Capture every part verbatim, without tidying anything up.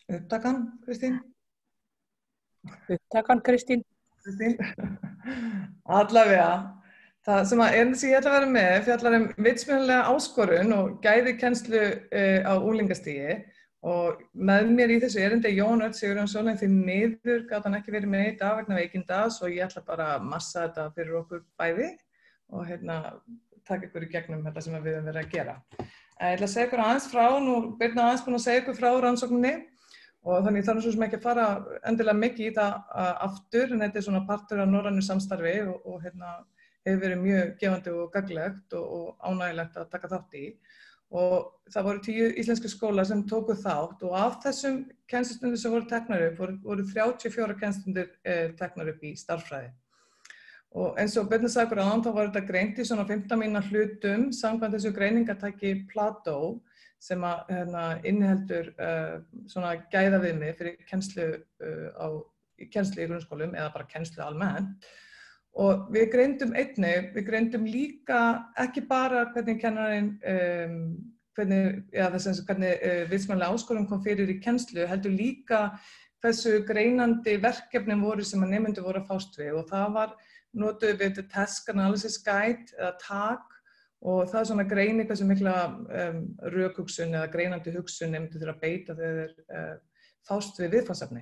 Upptakan, Kristín? Upptakan, Kristín. Kristín? Allavega. Það sem að einn sem ég ætla að vera með fjallar um vitsmunalega áskorun og gæði kennslu uh, á unglingastigi og með mér í þessu erindi er Jón Örn Sigurjónsson en því miður gat hann ekki verið með í dag vegna veikinda svo ég ætla bara að massa þetta fyrir okkur bæði og hérna taka ykkur í gegnum þetta sem við höfum verið að gera. Ég ætla að segja ykkur aðeins frá, nú Birna aðeins búin að segja ykkur frá rannsókninni og þannig þarf svo sem ekki að fara endilega mikið í það aftur en þetta er svona partur af norrænu samstarfi og, og hérna hefur verið mjög gefandi og gagnlegt og, og ánægilegt að taka þátt í og það voru tíu íslenski skólar sem tóku þátt og af þessum kennslustundir sem voru teknar upp voru, voru þrjátíu og fjórar kennslustundir eh, teknar upp í stærðfræði. Og eins og Birna sagði áðan þá var þetta greint í svona fimmtán mínútna hlutum samkvæmt þessu greiningatæki Plato sem að hérna, inniheldur uh, svona gæðaviðmið fyrir kennslu, uh, á, kennslu í grunnskólum eða bara kennslu almennt. Og við greindum einnig, við greindum líka ekki bara hvernig kennarinn, um, hvernig, ja, þess, hvernig uh, vitsmunaleg áskorun kom fyrir í kennslu, heldur líka hversu greinandi verkefnin voru sem að nemendur voru að fást við og það var notuð við Task Analysis Guide eða T A G og það er svona greini hversu mikla um, rökhugsun eða greinandi hugsun nemendur þurfa að beita þegar þeir uh, fást við viðfangsefni.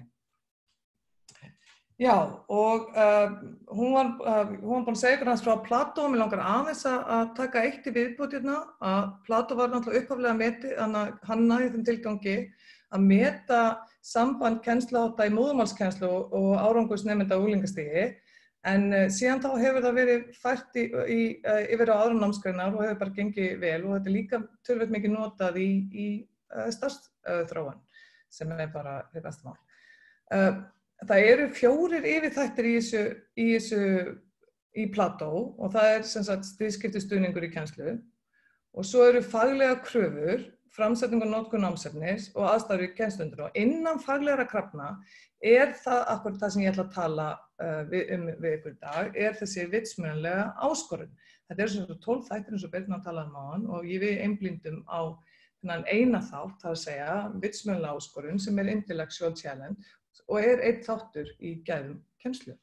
Já, og uh, hún var, uh, hún var búin að segja ykkur hans frá Plato, mér langar aðeins að taka eitt í viðbót hérna, að Plato var náttúrulega upphaflega meti, hannaði þeim tilgangi að meta samband kennsluhátta í móðurmálskennslu og, og árangursnemenda á unglingastigi, en uh, síðan þá hefur það verið fært í, í, uh, yfir á aðrar námsgreinar og hefur bara gengið vel og þetta er líka töluvert mikið notað í, í uh, starfsþróun sem er bara hið besta mál. Uh, Það eru fjórir yfirþættir í þessu, í þessu í Plato og það er sem sagt stigskiptustuðningur í kennslu og svo eru faglega kröfur, framsetning og notkun námsefnis og aðstæður í kennslundur og innan faglegra krafna er það akkurat það sem ég ætla að tala uh, við, um við ykkur í dag, er þessi vitsmunalega áskorun. Þetta er svona tólf þættir eins og Birna talaði um áðan og ég við einblíndum á þennan eina þátt, það að segja vitsmunalega áskorun sem er intellectual challenge og er einn þáttur í gæðum kennslu.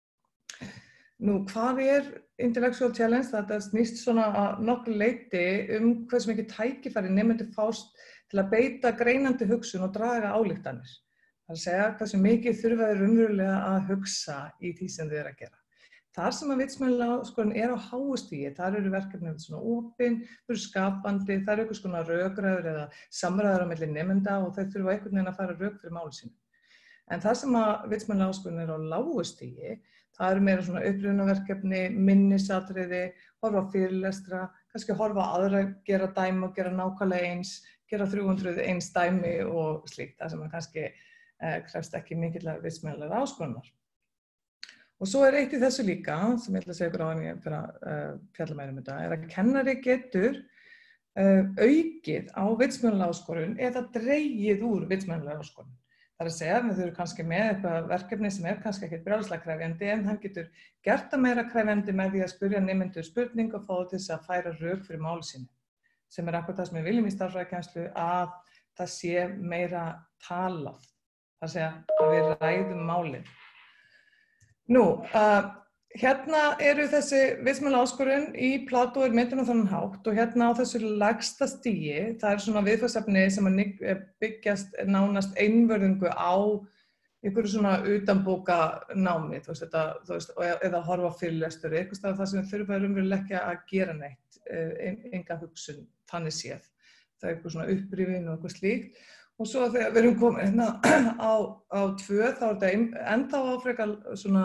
Nú, hvað er intellectual challenge? Þetta snýst svona að nokkuð leyti um hversu mikið tækifæri nemendur fást til að beita greinandi hugsun og draga ályktanir. Það er að segja hversu mikið þurfa þeir raunverulega að hugsa í því sem þeir eru að gera. Þar sem að vitsmunalega áskorun er á háu stigi, þar eru verkefni svona opin, þau eru skapandi, það eru eitthvað svona rökræður eða samræður á milli nemenda og þeir þurfa einhvern veginn að fara rök fyrir máli sínu. En það sem að vitsmunalega áskorun er á lágu stigi, það eru meira svona upprifjunarverkefni, minnisatriði, horfa á fyrirlestra, kannski horfa á aðra, gera dæmi og gera nákvæmlega eins, gera þrjú hundruð eins dæmi og slíkt, það sem að kannski eh, krefst ekki mikillar vitsmunalegrar áskorunar. Og svo er eitt í þessu líka, sem ég ætla að segja ykkur á en ég fyrir að uh, fjalla meira um þetta, er að kennari getur uh, aukið á vitsmunalega áskorun eða dregið úr vitsmunalega áskorun. Það er að segja að þau eru kannski með eitthvað verkefni sem er kannski ekkert brjálæðislega krefjandi en hann getur gert það meira krefjandi með því að spyrja nemendur spurning og fá þau til þess að færa rök fyrir máli sínu. Sem er akkurat það sem við viljum í stærðfræðikennslu að það sé meira talað. Það er að segja að við ræðum málið. Nú, uh, hérna eru þessi vitsmunalega áskorun í Plato er metin á þannig hátt og hérna á þessu lægsta stigi, það er svona viðfangsefni sem að byggjast nánast einvörðingu á einhverju svona utanbóka námi, þú veist, þetta, þú veist, eða horfa fyrirlestur, eitthvað stað það sem við þurfum raunverulega ekki að gera neitt, enga hugsun, þannig séð. Það er eitthvað svona upprifin og eitthvað slíkt. Og svo þegar við erum komin hérna á, á tvö, þá er þetta ennþá áfrekar svona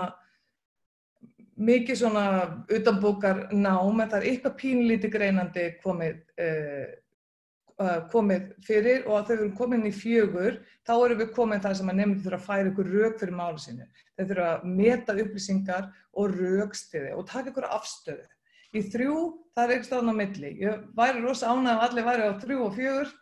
mikið svona utanbókar nám, en það er eitthvað pínlítið greinandi komið, uh, komið fyrir og að þau erum komin í fjögur, þá erum við komin þar sem að nemendur þurfa að færa ykkur rök fyrir máli sínu. Þeir þurfa að meta upplýsingar og rökstyði og taka ykkur afstöðu. Í þrjú, það er eitthvað staðan á milli. Ég væri rosa ánægð ef allir væri á þrjú og fjögur,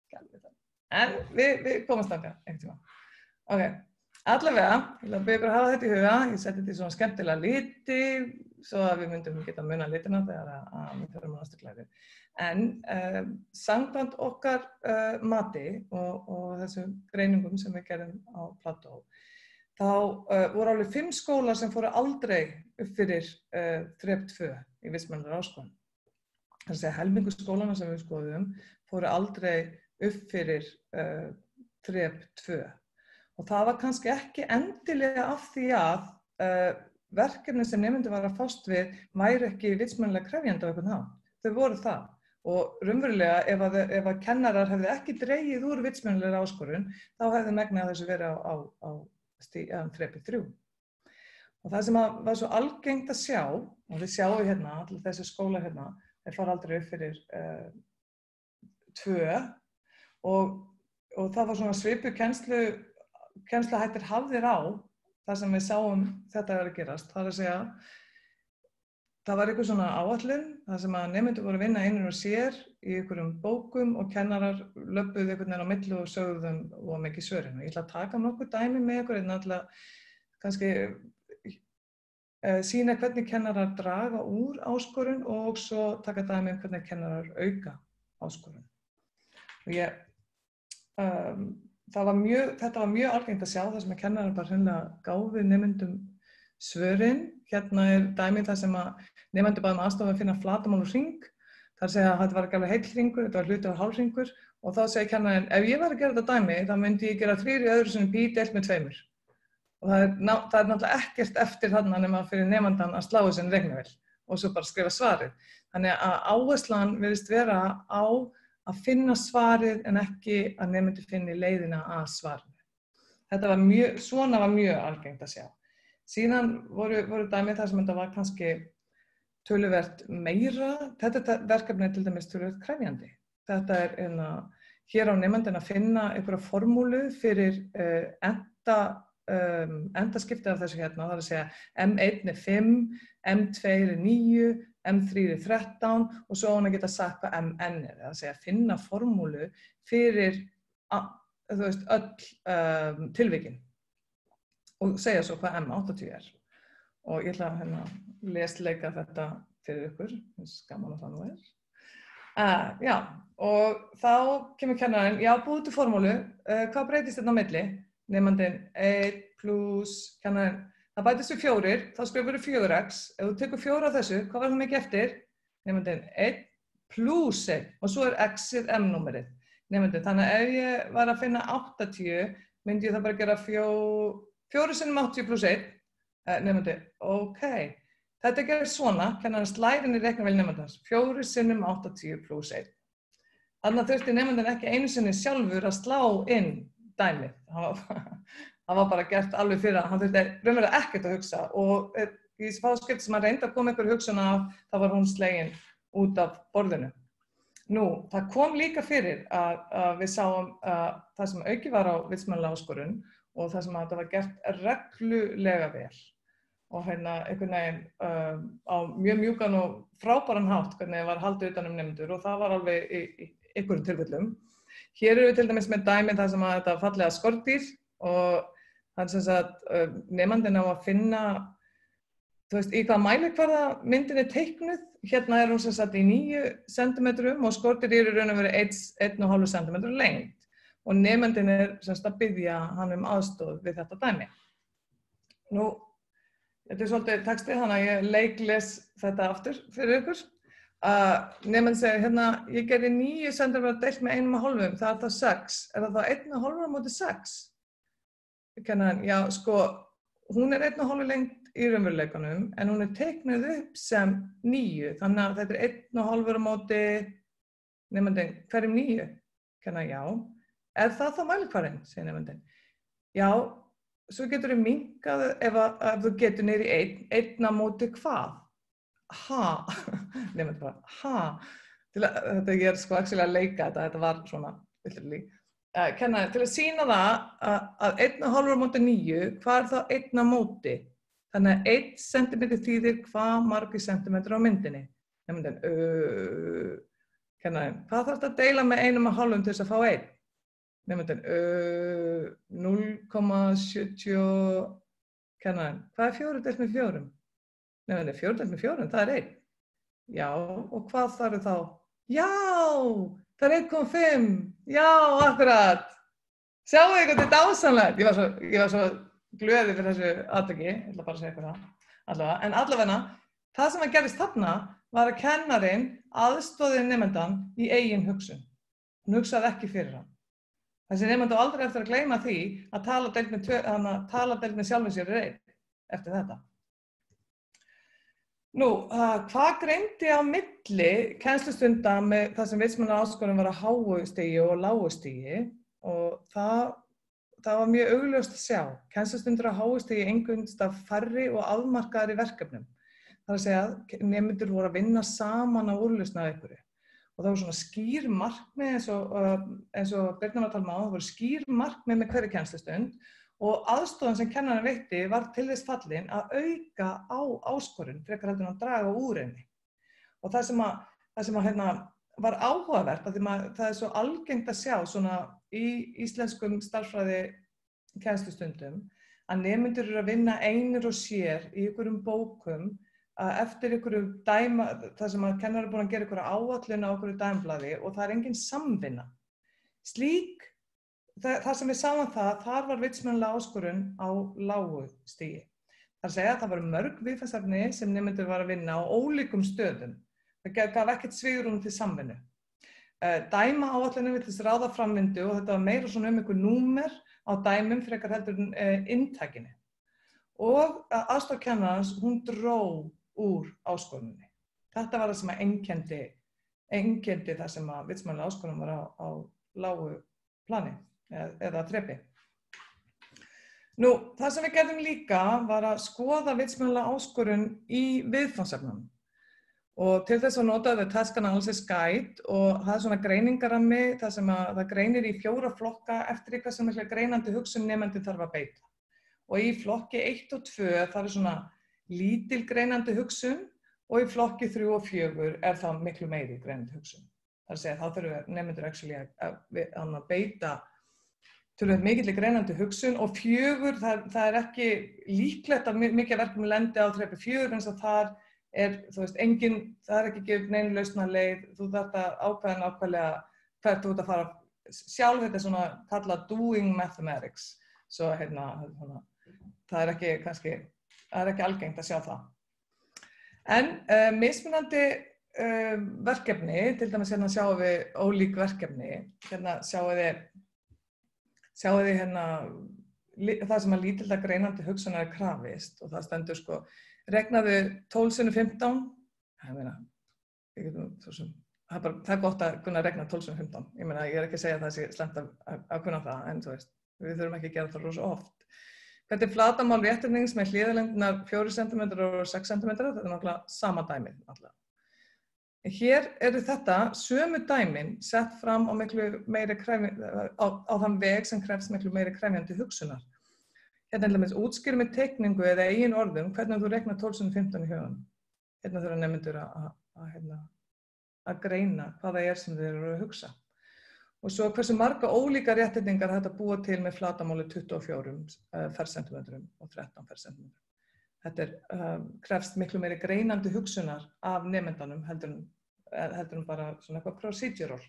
en við, við komumst þangað einhvern tíma. Ok. Allavega, ég vil að byrja ykkur að hafa þetta í huga, ég seti þetta í svona skemmtilega liti, svo að við myndum geta muna litina þegar að, að við fyrir á næstu klæði. En um, samkvæmt okkar uh, mati og, og þessum greiningum sem við gerðum á Plató, þá uh, voru alveg fimm skólar sem fóru aldrei upp fyrir uh, þrep tvö í vistmannlegri áskorun. Það er að segja helmingur skólana sem við skoðum fóru aldrei upp fyrir uh, þrep tvö. Og það var kannski ekki endilega af því að uh, verkefni sem nemendur var að fást við væri ekki vitsmunalega krefjandi á einhvern hátt. Þau voru það. Og raunverulega ef að, ef að kennarar hefði ekki dregið úr vitsmunalegri áskorun, þá hefði megnið þessu verið á, á, á stíðan þrepi þrjú. Og það sem að var svo algengt að sjá, og við sjáum hérna, allir þessi skólar hérna, þeir fara aldrei upp fyrir uh, tvö, og, og það var svona svipu kennslu, kennsluhættir hafðir á, það sem við sáum þetta var að gerast. Það er að segja, það var eitthvað svona áætlun, það sem að nemendur voru að vinna einir og sér í einhverjum bókum og kennarar löbbuðu einhvern veginn á milli og sögðu þeim og mikið svörin. Ég ætla að taka nokkuð dæmi með ykkur, en alltaf kannski uh, sýna hvernig kennarar draga úr áskorun og svo taka dæmi um hvernig kennarar auka áskorun. Og ég, um, það var mjög, þetta var mjög algengt að sjá það sem að kennarar bara hreinlega gáfu nemendum svörin. Hérna er dæmi það sem að nemendur baðum aðstofa að finna flatarmál og hring. Það er að segja að þetta var ekki alveg heill hringur, þetta var hluti af hálfhringur, og þá segir kennarinn, ef ég var að gera þetta dæmi, þá myndi ég gera þrír í öðru sinni pí deilt með tveimur. Og það er, það er náttúrulega ekkert eftir þarna nema fyrir nemandan að slá þessi reiknivél og svo bara skrifa svarið. Þannig að áherslan virðist vera á að finna svarið en ekki að nemendur finni leiðina að svarinu. Þetta var mjög, svona var mjög algengt að sjá. Síðan voru, voru dæmi þar sem þetta var kannski töluvert meira. Þetta verkefni er til dæmis töluvert krefjandi. Þetta er einna, hér á nemandinn að finna einhverja formúlu fyrir uh, enda, um, endaskipti af þessu hérna. Það er að segja M einn er fimm, M tvö er níu, M þrjú er þrettán og svo hún að geta sagt hvað M N er. Það er að segja finna formúlu fyrir þú veist, öll um, tilvikin og segja svo hvað M áttatíu er. Og ég ætla að hérna, lesleika þetta fyrir ykkur, gaman að það nú er. Uh, já, og þá kemur kennarinn, já, búið til formúlu, uh, hvað breytist þetta á milli? Nemandinn einn plus, kennarinn, það bætist við fjórir, þá skrifur við fjögur x. Ef þú tekur fjóra af þessu, hvað var það mikið eftir? Nemandinn einn plus einn, og svo er x-ið M-númerið. Nemandinn, þannig að ef ég var að finna áttatíu, myndi ég það bara gera fjó, fjóri sinnum áttatíu plus einn. Uh, nemandinn, ok. Þetta gerir svona, kennarinn slærin í reiknivél nemandans, fjóri sinnum áttatíu plus einn. Þannig að þurfti nemandinn ekki einu sinni sjálfur að slá inn dæmið. Það var bara gert alveg fyrir að hann þurfti raunverulega ekkert að hugsa og í fáskipti sem hann reyndi að koma einhver hugsun af, þá var hún slegin út af borðinu. Nú, það kom líka fyrir að, að við sáum að það sem auki var á vitsmunalega áskorun og það sem að þetta var gert reglulega vel. Og hérna einhvern veginn um, á mjög mjúkan og frábæran hátt hvernig það var haldið utan um nemendur og það var alveg í, í einhverjum tilfellum. Hér eru við til dæmis með dæmi þar sem að þetta fallega skordýr og það er sem sagt uh, nemandinn á að finna, þú veist, í hvað mælikvarða myndin er teiknuð. Hérna er hún sem sagt í níu sentimetrum og skordýr eru raun og verið einn og hálfur sentimetrum lengd og nemandinn er sem sagt að biðja hann um aðstoð við þetta dæmi. Nú, þetta er svolítið textið, þannig að ég leikles þetta aftur fyrir ykkur. Uh, Nemandinn segir, hérna, ég gerði níu sentimetrum deilt með einum og hálfum, það er það sex. Er það þá einn og hálfur á móti sex? Kennarinn, já, sko, hún er einn og hálfur lengt í raunveruleikanum, en hún er teiknuð upp sem níu, þannig að þetta er einn og hálfur á móti, nemandinn, hverjum níu? Kennarinn, já. Er það þá mælikvarðinn, segir nemandinn. Já, svo getur þú minkað ef, að, ef þú getur niður í einn, einn á móti hvað? Ha, nefnir bara, ha, til að, þetta ég er sko actually að leika þetta, þetta var svona, literally, uh, kenna, til að sýna það að, að einn og hálfur á móti níu, hvað er það einn á móti? Þannig að einn sentimetri þýðir hvað margir sentimetri á myndinni. Nefnir, uh, kenna, hvað þarf þetta að deila með einum og hálfum til þess að fá einn? Nefnir, uh, núll komma sjötíu, kenna, hvað er fjórir deilt með fjórum? Nefnir fjórum deilt með fjórum, það er einn. Já, og hvað þarf þá? Já, það er einn komma fimm. Já, akkurat. Sjáu þið hvað þetta er dásamlegt. Ég var svo, ég var svo glöði fyrir þessu atviki, ég ætla bara að segja eitthvað það. Allavega, en allavega, það sem að gerist þarna var að kennarinn aðstoði nemendan í eigin hugsun. Hún hugsaði ekki fyrir hann. Þessi nemandi á aldrei eftir að gleyma því að tala deilt með, tala deilt með sjálfum sér er einn eftir þetta. Nú, uh, hvað greindi á milli kennslustunda með það sem vitsmunar áskorun var að háu stigi og lágu stigi og það, það var mjög augljóst að sjá. Kennslustundur á háu stigi einhvernst af færri og afmarkaðri verkefnum. Það er að segja að nemendur voru að vinna saman á úrlausn af einhverju. Og það voru svona skýr markmið eins og, uh, eins og Birna var að tala um á, það voru skýr markmið með hverju kennslustund og aðstofan sem kennarinn veitti var til þess fallin að auka á áskorun frekar heldur en að draga úr henni. Og það sem, að, það sem að, hérna, var áhugavert, að að það er svo algengt að sjá svona í íslenskum starffræði kennslustundum að nemendur eru að vinna einir og sér í einhverjum bókum eftir einhverju dæma, það sem að kennar er búin að gera einhverja áætlun á einhverju dæmblaði og það er engin samvinna. Slík, það, það sem við sáum það, þar var vitsmunalega áskorun á lágu stigi. Það er að segja að það var mörg viðfangsefni sem nemendur var að vinna á ólíkum stöðum. Það gaf ekkert svigrúm til samvinnu. Dæma áætlunum við þess ráða framvindu og þetta var meira svona um einhver númer á dæmum frekar heldur en inntakinu. Og aðstofkennarans, hún dró úr áskoruninni. Þetta var það sem að einkenndi, einkenndi það sem að vitsmunalega áskorun var á, á lágu plani eða, eða þrepi. Nú, það sem við gerðum líka var að skoða vitsmunalega áskorun í viðfangsefnunum. Og til þess að notaði við Task Analysis Guide og það er svona greiningarammi þar sem að það greinir í fjóra flokka eftir eitthvað sem er greinandi hugsun nemandinn þarf að beita. Og í flokki eitt og tvö það er svona lítil greinandi hugsun og í flokki þrjú og fjögur er það miklu meiri greinandi hugsun. Það er að segja þá þurfum nemendur actually að, að, að beita töluvert mikilli greinandi hugsun og fjögur það, það er ekki líklegt að mikið verkefni lendi á þrepi fjögur eins og þar er, þú veist, engin, það er ekki gefið neinu lausnarleið, þú þarft að ákveða nákvæmlega hvert þú ert að fara sjálf þetta er svona kallað doing mathematics, svo hérna, hérna það er ekki kannski, það er ekki algengt að sjá það. En uh, mismunandi uh, verkefni, til dæmis hérna sjáum við ólík verkefni, hérna sjáum við, sjáum við hérna það sem að lítilda greinandi hugsunar er krafist og það stendur sko, regnaðu tólf sinnum fimmtán, ég meina, ég getum, svo sem, það er, bara, það er gott að kunna regna tólf sinnum fimmtán, ég meina, ég er ekki að segja að það sé slemt að, að, að kunna það, en þú veist, við þurfum ekki að gera það rosa oft. Þetta er flatamál réttarnings með hlíðarlengdina fjórir sentimetrar og sex sentimetrar, þetta er náttúrulega sama dæmið. Náttúrulega. Hér eru þetta sömu dæmin sett fram á, miklu meiri krefj, á, á þann veg sem krefst miklu meiri krefjandi hugsunar. Hérna er þetta útskýru með teikningu eða eigin orðum hvernig þú reiknar tólf sinnum fimmtán í huganum. Hérna þurfa nemendur að, að, að, að greina hvað það er sem þeir eru að hugsa. Og svo hversu marga ólíka réttindingar þetta búa til með flatamáli tuttugu og fjórum fersentímetrum og þrettán fersentímetrum. Þetta er, uh, krefst miklu meiri greinandi hugsunar af nemendanum heldur en, heldur en bara svona eitthvað procedural.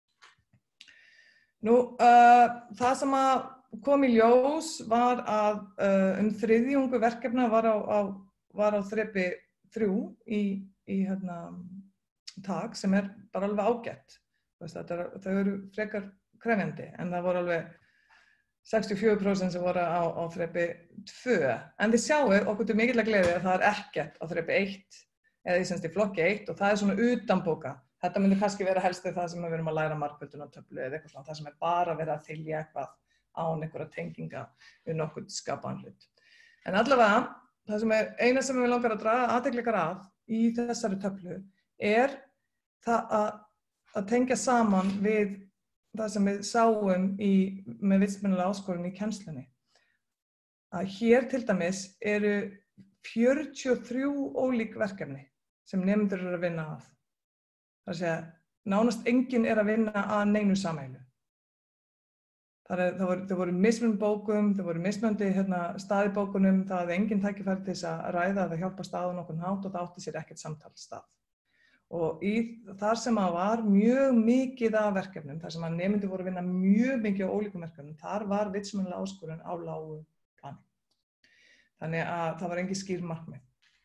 Nú, uh, það sem að kom í ljós var að uh, um þriðjungu verkefna var á, á, var á þrepi þrjú í, í hérna, tag sem er bara alveg ágætt. Er, þau eru frekar krefjandi en það voru alveg sextíu og fjögur prósent sem voru á, á þrepi tvö. En þið sjáu okkur til mikilvæg gleði að það er ekkert á þrepi eitt eða í semst í flokki eitt og það er svona utanbóka. Þetta myndi kannski vera helst það sem við erum að læra margföldunartöflu eða eitthvað svona, það sem er bara verið að þylja eitthvað án einhverja tenginga við nokkuð skapaðan hlut. En allavega, það sem er eina sem við langar að draga athygli ykkar að í þessari töflu er það að að tengja saman við það sem við sáum í, með vitsmunalega áskorun í kennslunni. Að hér til dæmis eru fjörutíu og þrjú ólík verkefni sem nemendur eru að vinna að. Það er að segja, nánast enginn er að vinna að neinu sameiginlegu. Það, er, það, voru, það voru mismunandi bókum, það voru mismunandi hérna, staði bókunum, það hafði engin tækifæri til þess að ræða eða hjálpa stað á nokkurn hátt og það átti sér ekkert samtalsstað. Og í, þar sem að var mjög mikið af verkefnum, þar sem að nemendur voru að vinna mjög mikið á ólíkum verkefnum, þar var vitsmunaleg áskorun á lágu plani. Þannig að það var engin skýr markmið.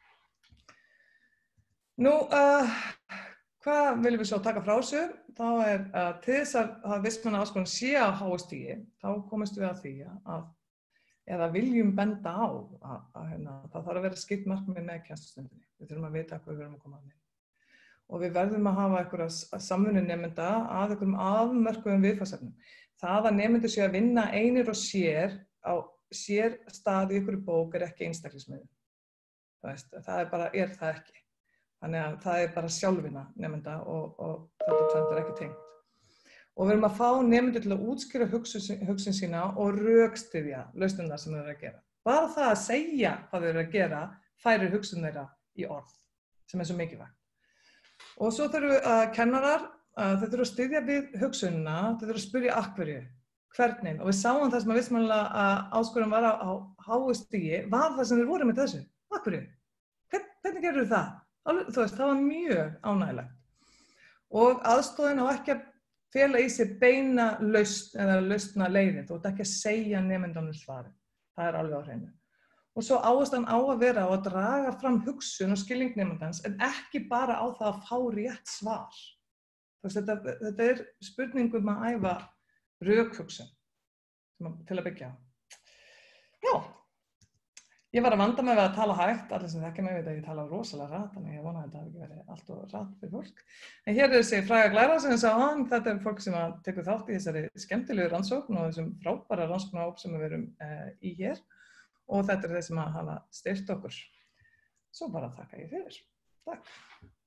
Nú, uh, hvað viljum við svo taka frá þessu? Þá er að uh, til þess að vitsmunaleg áskorun sé á háu stigi, þá komumst við að því að eða viljum benda á að, að hérna, það þarf að vera skýrt markmið með kennslustundinni. Við þurfum að vita hvað við erum að koma að með. Og við verðum að hafa einhverja samvinnu nemenda að einhverjum afmörkuðum viðfangsefnum. Það að nemendur sé að vinna einir og sér á sér stað í einhverju bók er ekki einstaklismiðun. Það er bara, er það ekki. Þannig að það er bara sjálfvinna nemenda og, og þetta tvennt er ekki tengt. Og við erum að fá nemendur til að útskýra hugsun, hugsun sína og rökstyðja lausnirnar sem þeir eru að gera. Bara það að segja hvað þeir eru að gera færir hugsun þeirra í orð, sem er svo mikilvægt. Og svo þurfum við að kennarar, að þeir þurfum að styðja við hugsunina, þeir þurfum að spyrja af hverju, hvernig. Og við sáum það sem að vitsmunalega að áskorun var á, á háu stigi, var það sem þeir voru með þessu. Af hverju? Hvern, hvernig gerur það? Alveg, þú veist, það var mjög ánægilegt. Og aðstoðin á ekki að fela í sig beina lausn eða lausna leiðin. Þú ert ekki að segja nemendunum svarið. Það er alveg á hreinu. Og svo áherslan á að vera á að draga fram hugsun og skilning nemandans en ekki bara á það að fá rétt svar. Veist, þetta, þetta er spurningum að æfa rökhugsun til að byggja. Já, ég var að vanda mig við að tala hægt, allir sem þekkja mig veit að ég tala rosalega rætt, þannig ég vona að þetta hafi ekki verið allt og rætt fyrir fólk. En hér er þessi fræga glæra sem ég sá hann, þetta er fólk sem tekur þátt í þessari skemmtilegu rannsókn og þessum frábæra rannsóknarhóp sem við erum uh, í hér. Og þetta er þeir sem að hafa styrkt okkur. Svo bara þakka ég fyrir. Takk.